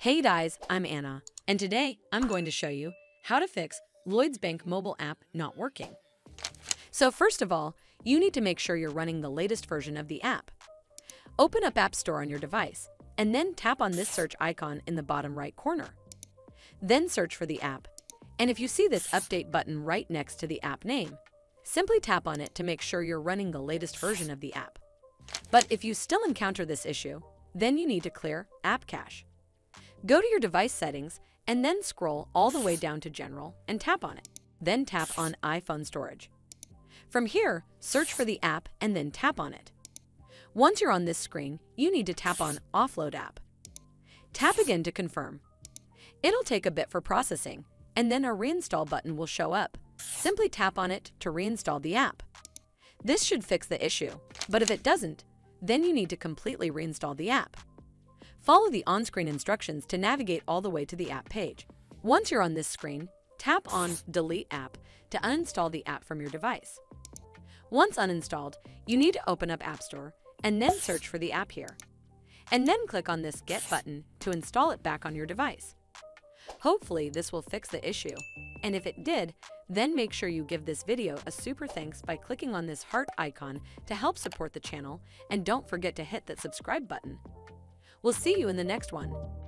Hey guys, I'm Anna, and today I'm going to show you how to fix Lloyds Bank mobile app not working. So first of all, you need to make sure you're running the latest version of the app. Open up App Store on your device, and then tap on this search icon in the bottom right corner. Then search for the app, and if you see this update button right next to the app name, simply tap on it to make sure you're running the latest version of the app. But if you still encounter this issue, then you need to clear App Cache. Go to your device settings and then scroll all the way down to General and tap on it. Then tap on iPhone Storage. From here, search for the app and then tap on it. Once you're on this screen, you need to tap on Offload App. Tap again to confirm. It'll take a bit for processing, and then a Reinstall button will show up. Simply tap on it to reinstall the app. This should fix the issue, but if it doesn't, then you need to completely reinstall the app. Follow the on-screen instructions to navigate all the way to the app page. Once you're on this screen, tap on Delete App to uninstall the app from your device. Once uninstalled, you need to open up App Store and then search for the app here. And then click on this Get button to install it back on your device. Hopefully this will fix the issue, and if it did, then make sure you give this video a super thanks by clicking on this heart icon to help support the channel, and don't forget to hit that subscribe button. We'll see you in the next one.